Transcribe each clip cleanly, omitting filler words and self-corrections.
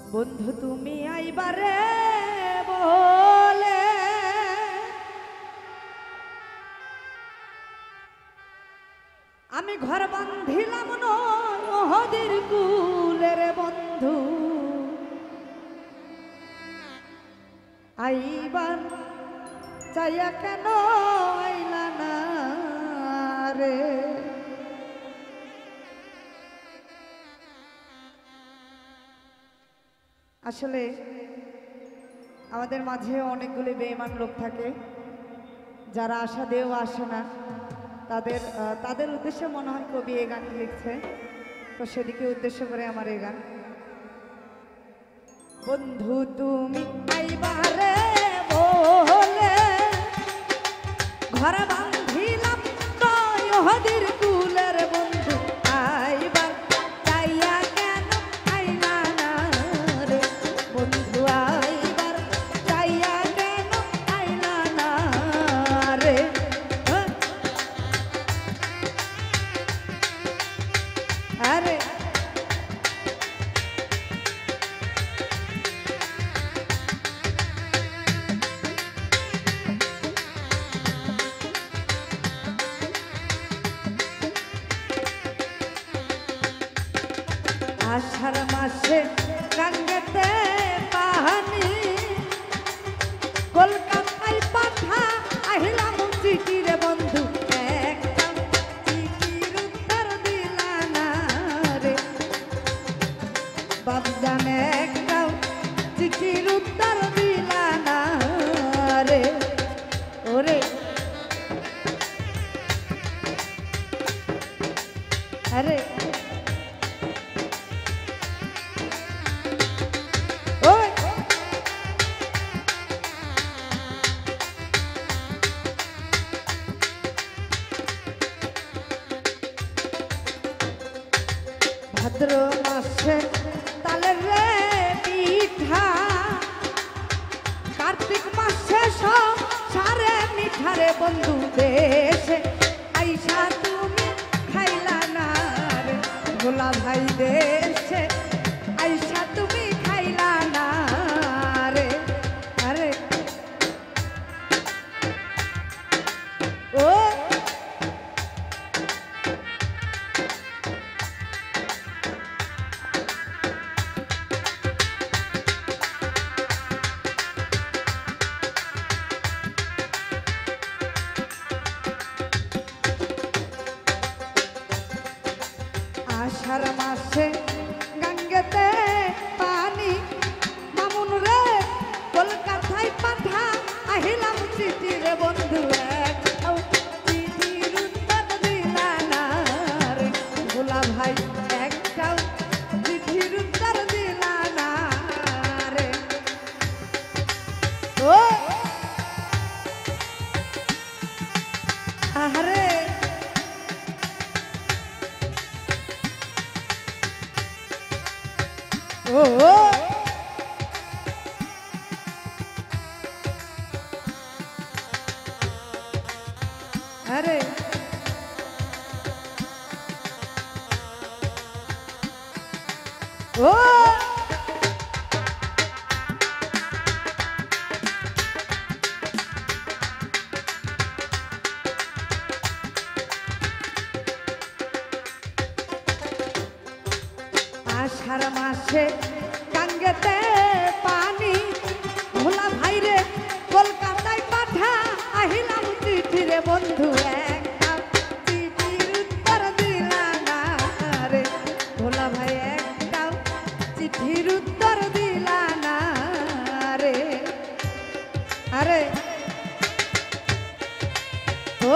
বন্ধু তুমি আইবারে বলে আমি ঘর বাঁধিলাম নদীর কুলের বন্ধু আইবার চাইয়া কেন আইলা না রে। আসলে আমাদের মাঝে অনেকগুলি বেঈমান লোক থাকে যারা আশা দিয়েও আসে না। তাদের উদ্দেশ্যে মনে হয় কবি এই গানটি লিখছে, তো সেদিকে উদ্দেশ্য করে আমার এই গান। বন্ধু তুমি আইবারে বলে ঘর বাঁধিলাম নদীর কুলের বন্ধু আইবার চাইয়া কেন আইলা না রে। বন্ধু আইবার চাইয়া কেন আইলা না রে। আরে আষাঢ় মাসে গঙ্গেতে পানি কলকাতায় পাঠা আহিলাম চিঠি রে বন্ধু একটা চিঠির উত্তর দিলা না রে। বাবজান একটা চিঠির উত্তর দিলা না রে। ওরে আরে ভাদ্র মাসে তালের রে পিঠা কার্তিক মাসে সারে মিঠারে বন্ধু দেশে আইসা তুমি খাইলা না রে। ভোলা ভাই দেশে আইসা তুমি খাইলা না রে। আরে ও আষাঢ় মাসে গঙ্গেতে পানি মামুন রে কলকাতায় পাঠা আহিলাম চিঠি রে বন্ধু একটাও চিঠির উত্তর দিলা না রে। ভোলা ভাই একটাও চিঠির উত্তর দিলা না রে। ও আরে ও আরে ও আষাঢ় মাসে গঙ্গেতে পানি ভোলা ভাইরে কলকাতায় পাঠা আহিলাম চিঠি রে বন্ধু একটা চিঠির উত্তর দিলা না রে। ভোলা ভাই একটা চিঠির উত্তর দিলা না রে। আরে ও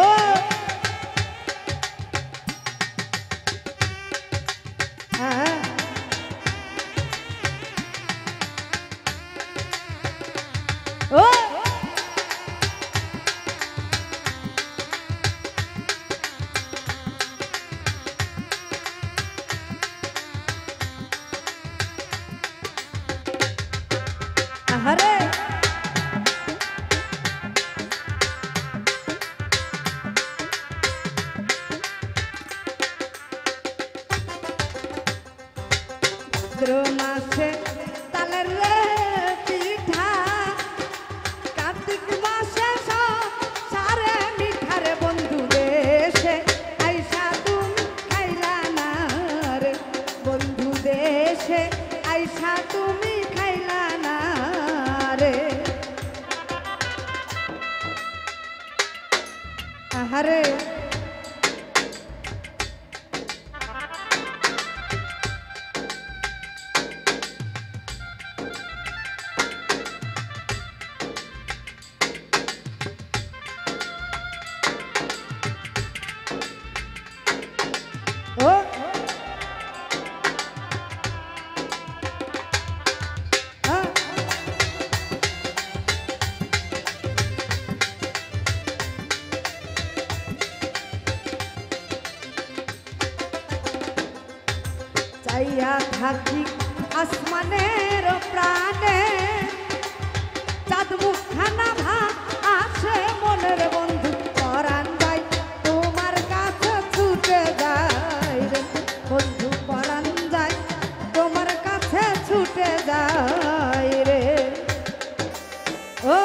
হ্যাঁ ও আরে ভাদ্র মাসে তাল আইসা তুমি খাইলা না রে আহারে ও চাইয়া থাকি আসমানের প্রাণে চাঁদ মুখখানা ভা আসে মনের বন্ধু পরাণ যাই তোমার কাছে ছুটে যাই রে বন্ধু পরাণ যাই তোমার কাছে ছুটে যাই রে ও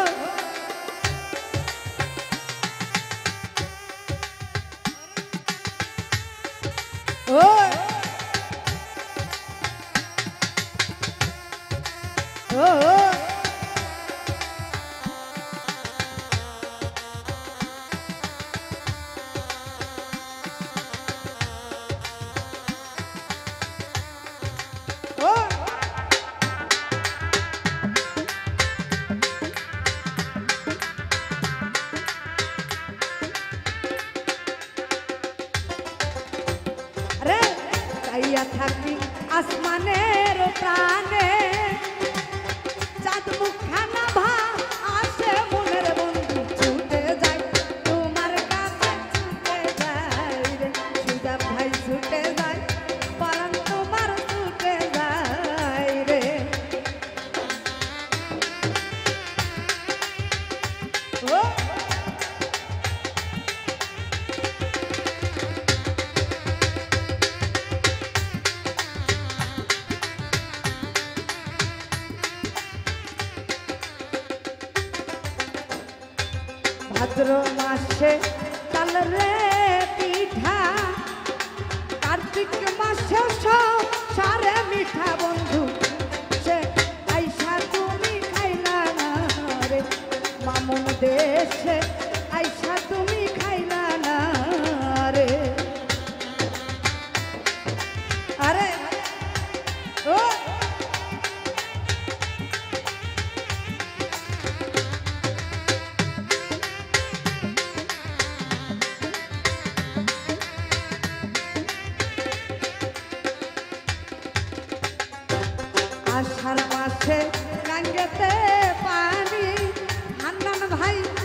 ও চাইয়া থাকি আসমানের প্রাণে চাঁদ মুখখানা ভা আসে মনের বন্ধু ছুটে যাই তোমার কাছে ছুটে যাই রে সুজা ভাই ছুটে যাই পরাণ তোমার ছুটে যাই রে ও ভাদ্র মাসে চাল রে পিঠা কার্তিক মাসে সারে মিঠা বন্ধু সে আইসা তুমি খাইলা না রে মামুন দেশে আইসা তুমি খাইলা না রে আরে ও আষাঢ় মাসে গাঙ্গেতে পানি হান্নান ভাই